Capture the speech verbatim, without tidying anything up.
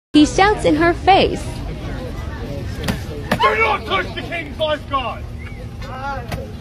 He shouts in her face. Do not touch the king's lifeguard!